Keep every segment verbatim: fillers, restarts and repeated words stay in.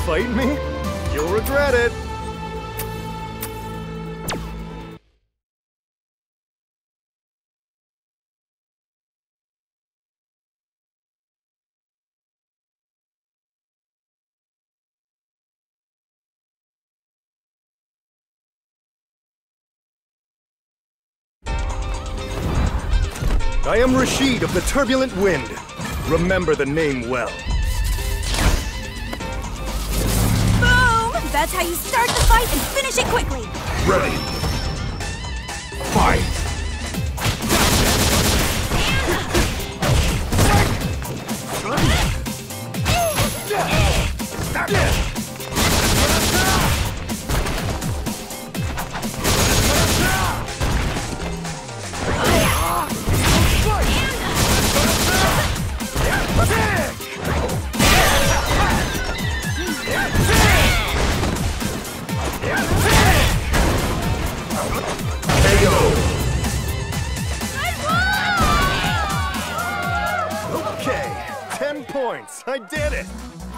fight me? You'll regret it. I am Rashid of the Turbulent Wind. Remember the name well. Boom! That's how you start the fight and finish it quickly. Ready. Fight! Okay, ten points. I did it.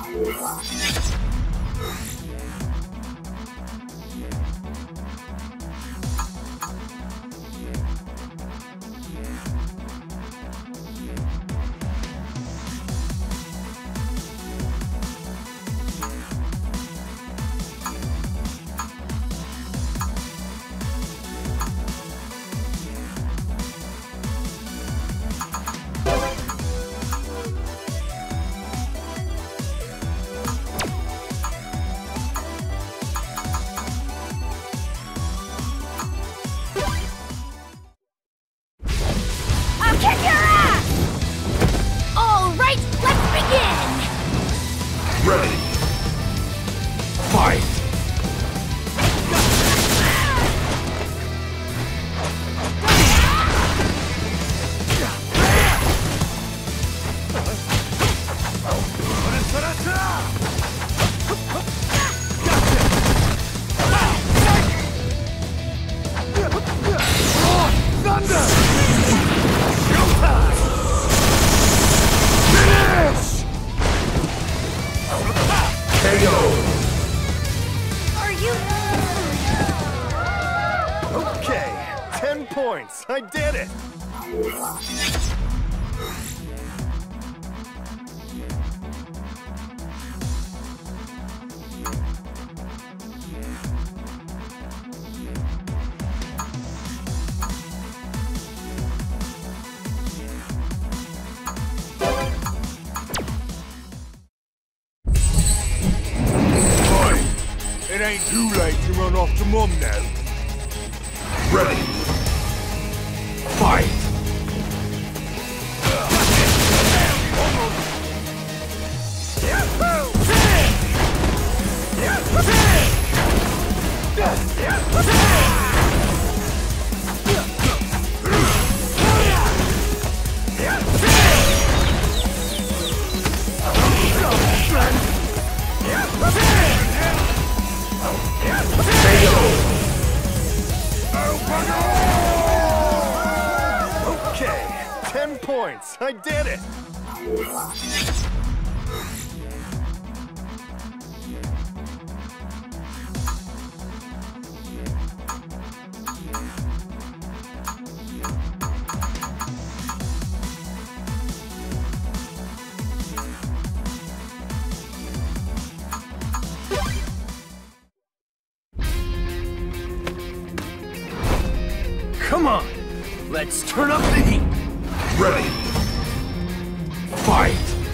Ready. Fight! Okay, ten points. I did it. It ain't too late to run off to Mum now. Ready. Fight! Okay, ten points. I did it. Come on, let's turn up the heat. Ready. Fight!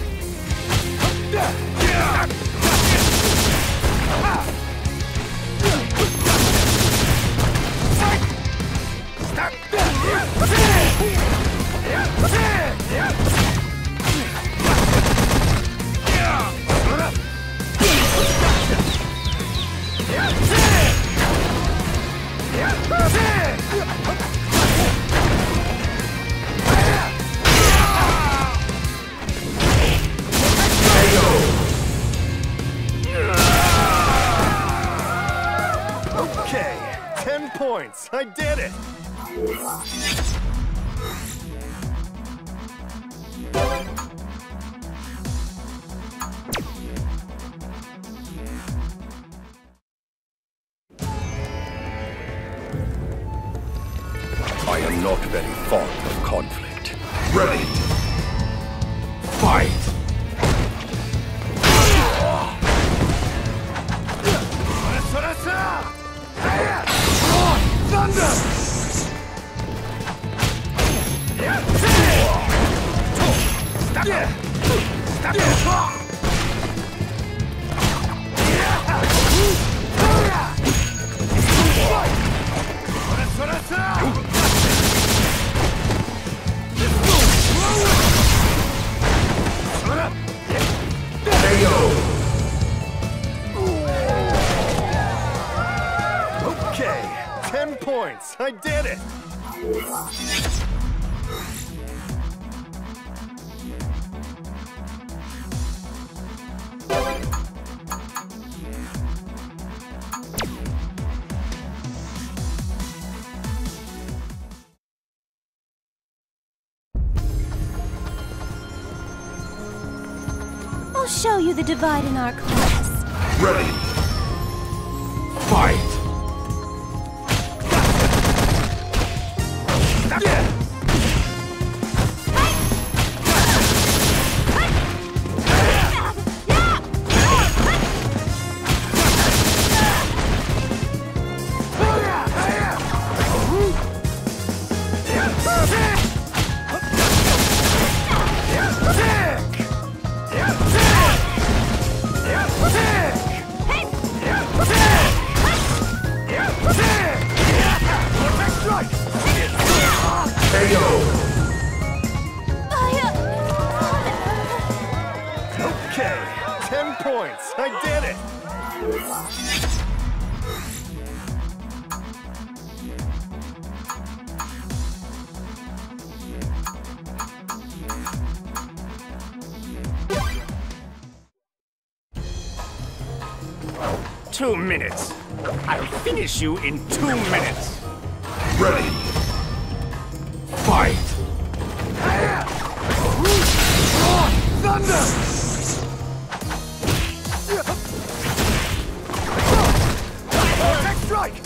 Okay, ten points. I did it. not very fond of conflict. Ready. Fight. Thunder! Stop it! Stop it! Okay, ten points. I did it. I'll show you the divide in our class. Ready. Fight. Okay, ten points. I did it. Two minutes. I'll finish you in two minutes. Ready. Fight. Thunder! Next strike!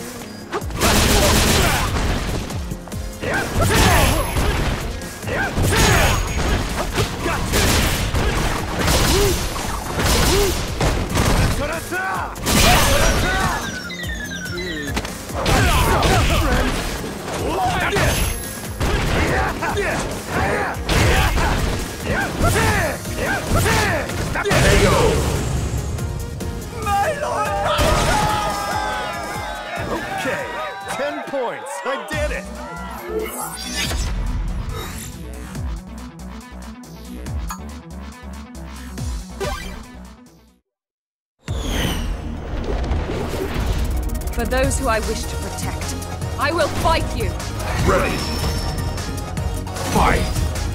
Okay, ten points. I did it. For those who I wish to protect, I will fight you! Ready. Fight.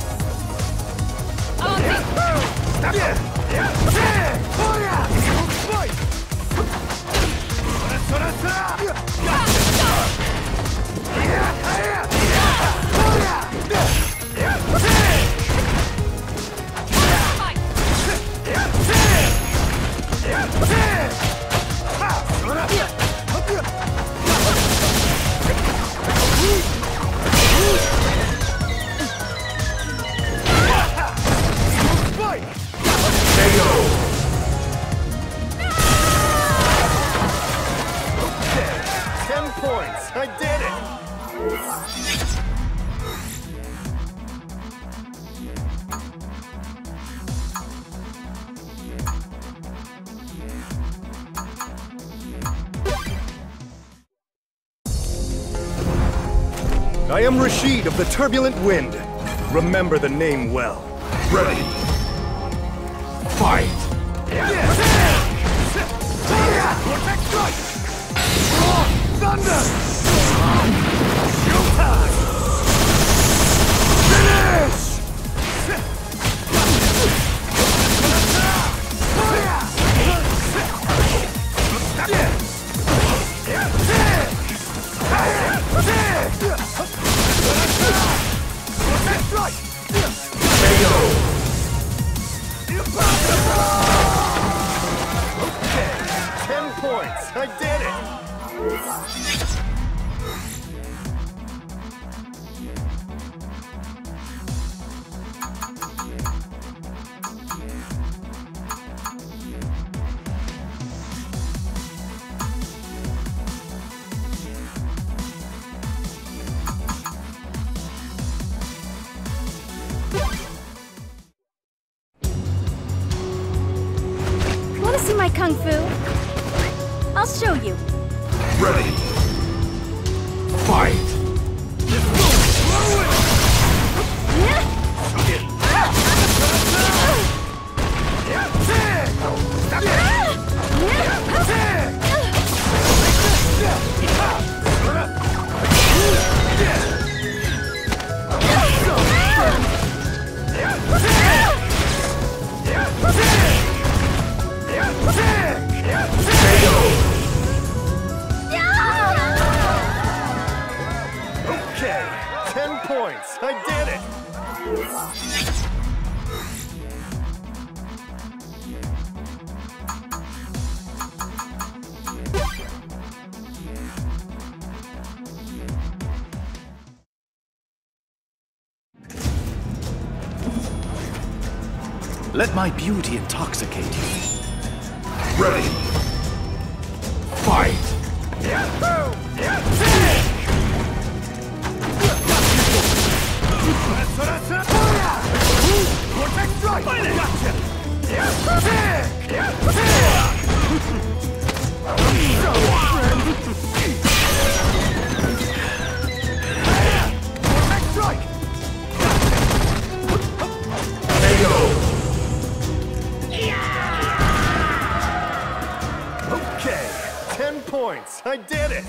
Ten points. I did it. I am Rashid of the Turbulent Wind. Remember the name well. Ready. Fight. Thunder! Finish! Ten points. I did it. my kung fu. I'll show you. Ready. Fight. Okay, ten points. I did it. Let my beauty intoxicate you. Ready. Fight. Vortex strike! Vortex strike! Okay, ten points. I did it.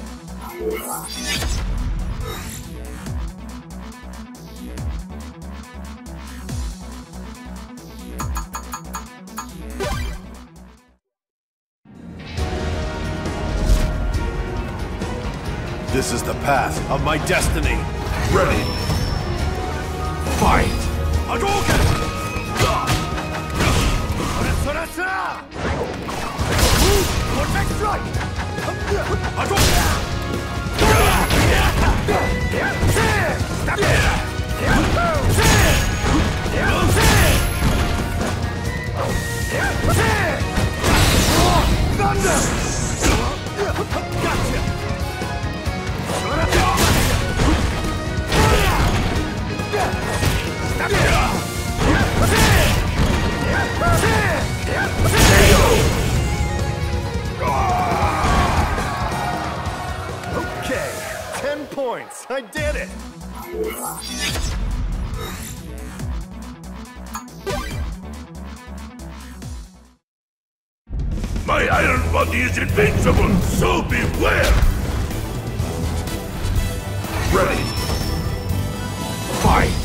This is the path of my destiny. Ready. Fight. Hadouken! Vortex strike! Thunder! Gotcha! Okay, ten points. I did it. My iron body is invincible, so beware! Ready. Fight!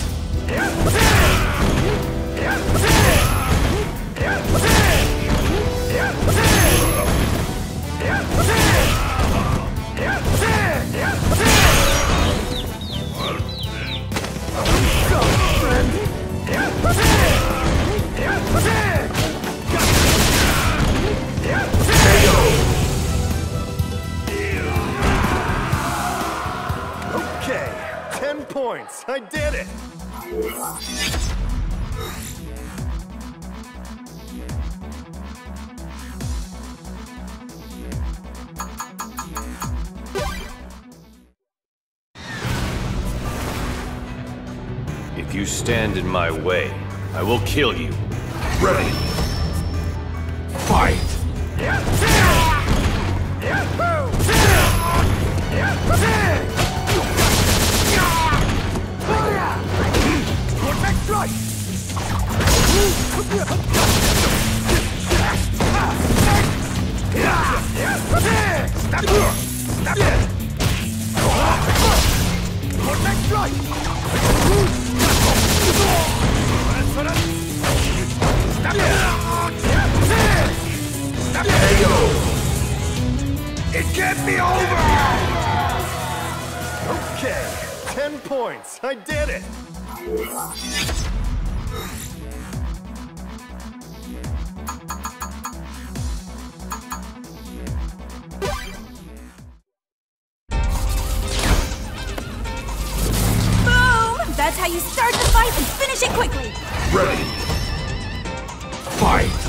Okay, ten points. I did it. If you stand in my way, I will kill you. Ready. Fight! Vortex strike! Vortex strike! It can't be over! Okay, ten points. I did it. Boom! That's how you start the fight and finish it quickly. Ready. Fight!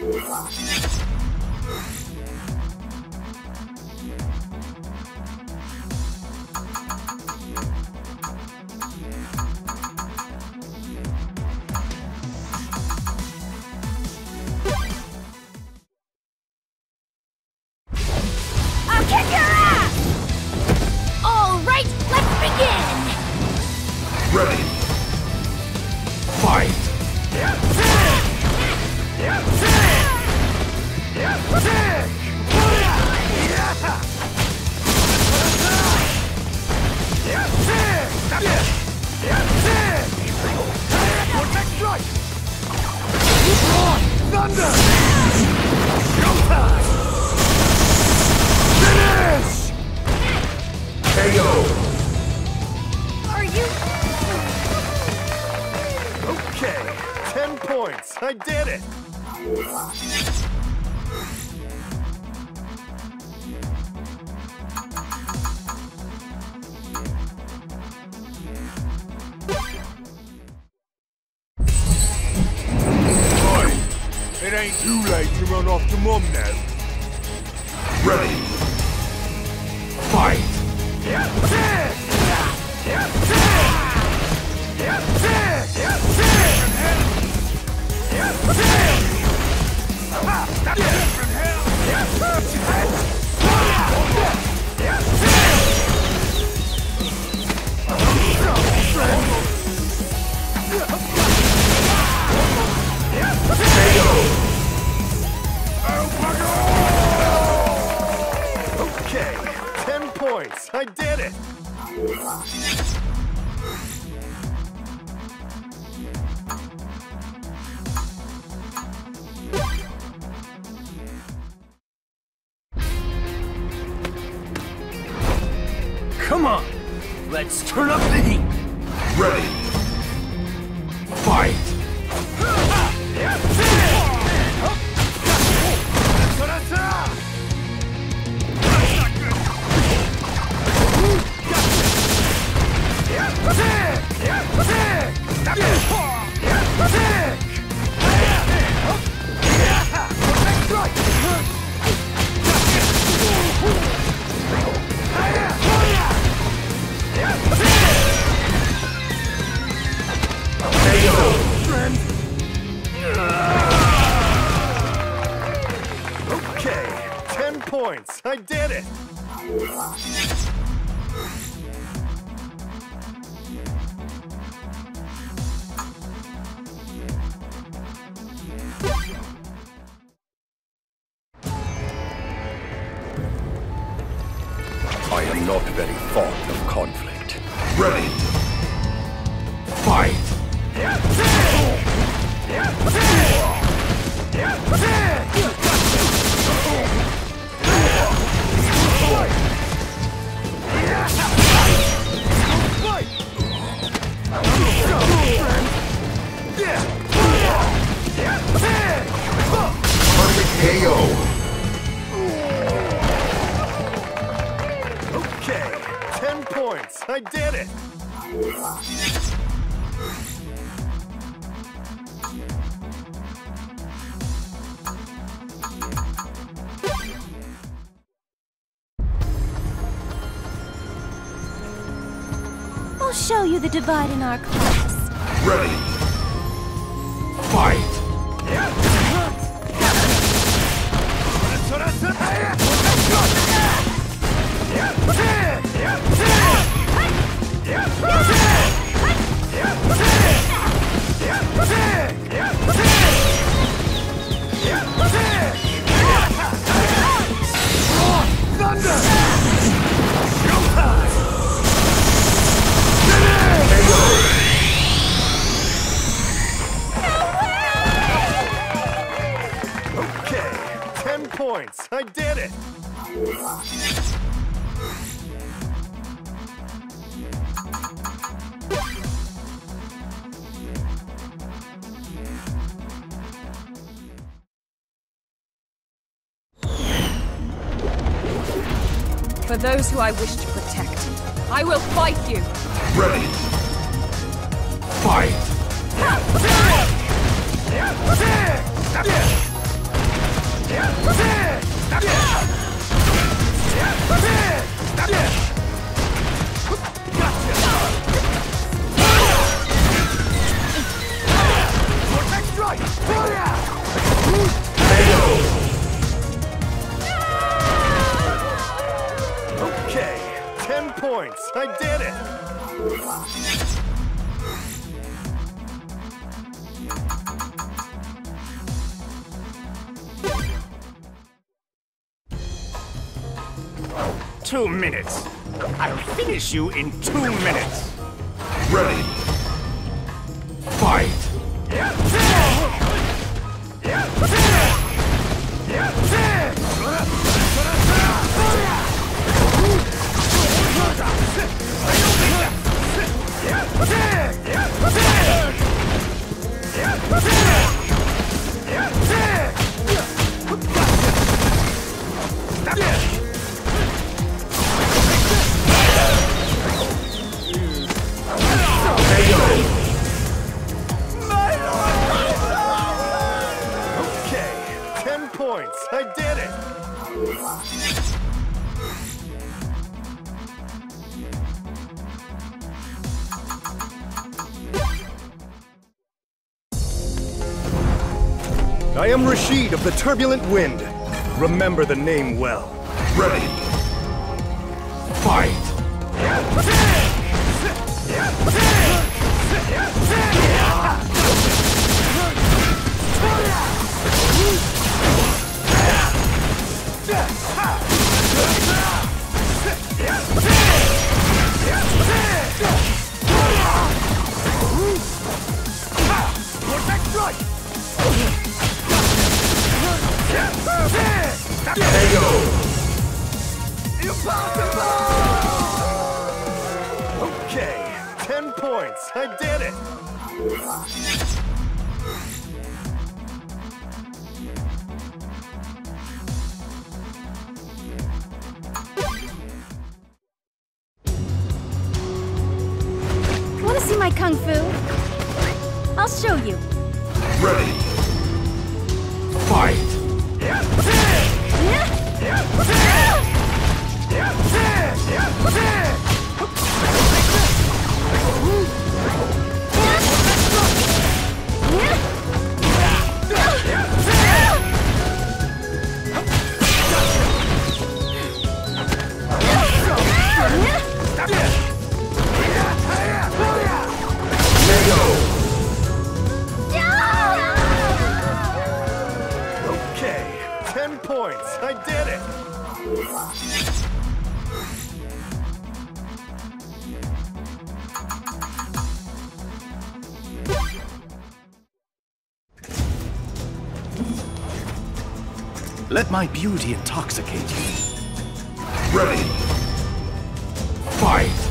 I'll kick your ass! All right, let's begin! Ready. Fight. Thunder! Showtime! Finish! K O. Are you... Okay, ten points. I did it! It ain't too late to run off to Mum now. Ready. Fight. Okay, ten points. I did it! Come on! Let's turn up the heat! Ready. Fight. Okay, ten points. I did it! I am not very fond of conflict. Ready. Fight. Perfect K O. Okay, ten points. I did it! I'll show you the divide in our class. Ready. Fight. Okay, ten points. I did it! For those who I wish to protect, I will fight you! Ready. Fight. Okay, ten points. I did it. Two minutes. I'll finish you in two minutes. Ready. Fight. Okay, ten points. I did it. I am Rashid of the Turbulent Wind. Remember the name well. Ready. Fight. Okay, ten points. I did it. Want to see my kung fu? I'll show you. Ready. Fight. Okay, ten points. I did it. Let my beauty intoxicate you. Ready. Fight.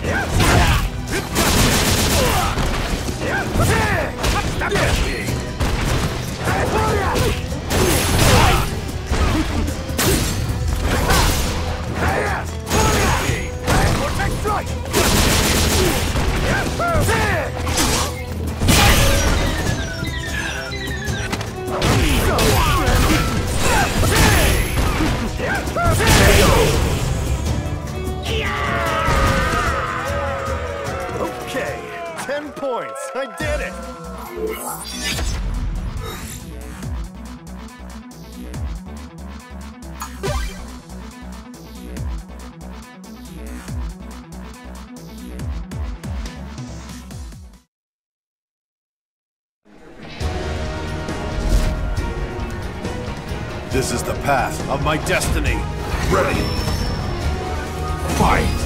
Okay, ten points. I did it. This is the path of my destiny. Ready. Fight.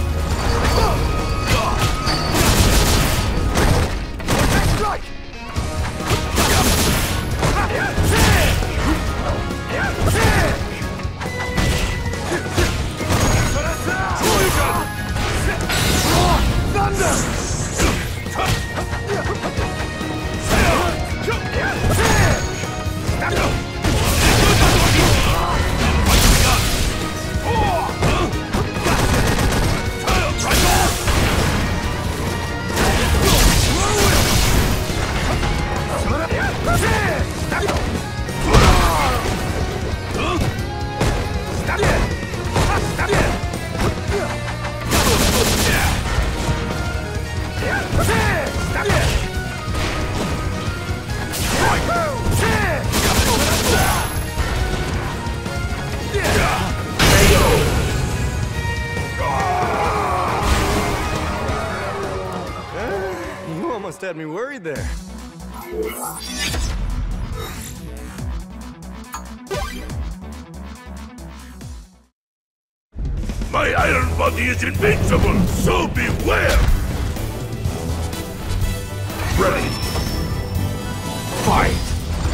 almost had me worried there. My iron body is invincible, so beware! Ready! Fight!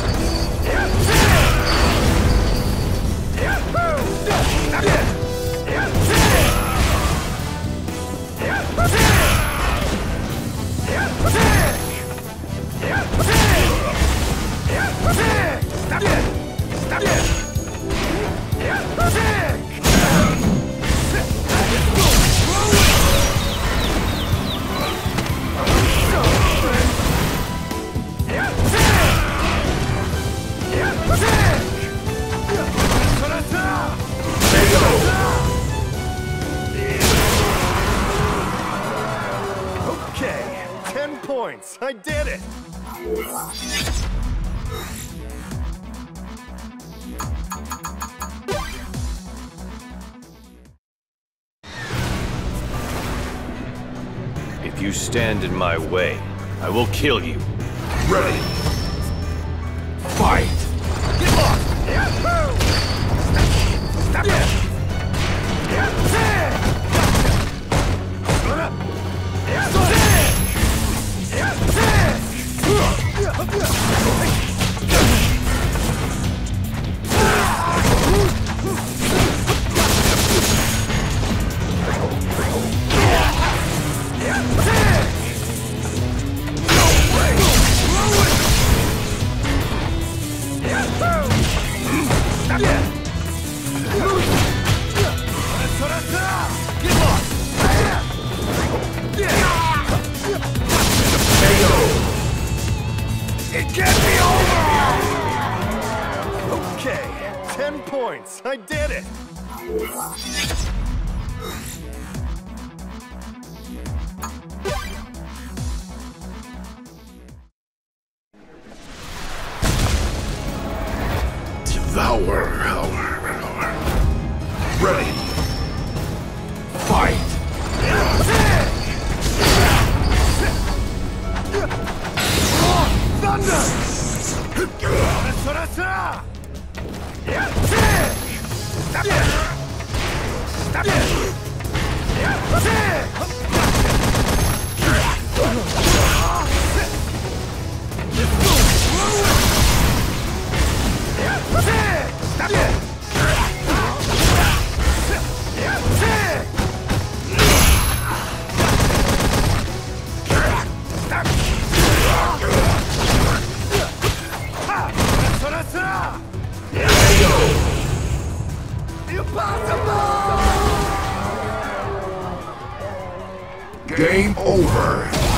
Okay, ten points. I did it. If you stand in my way, I will kill you. Ready! Fight! It can't be over! Okay, ten points. I did it. Devour, hour, ready! Fight! Thunder! Game over!